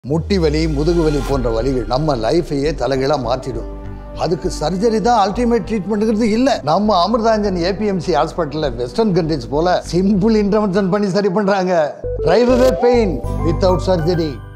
முட்டி வலி முதுகு வலி போன்ற வலிகள் நம்ம லைஃபையே தலைகீழா மாத்திடும். அதுக்கு சர்ஜரி தான் அல்டிமேட் ட்ரீட்மெண்ட்ங்கிறது இல்ல. நம்ம அமிர்தாஞ்சன் APMC ஹாஸ்பிட்டல்ல வெஸ்டர்ன் கண்ட்ரிஸ் போல சிம்பிள் இன்டர்வென்ஷன் பண்ணி சரி பண்றாங்க. Drive away pain without surgery.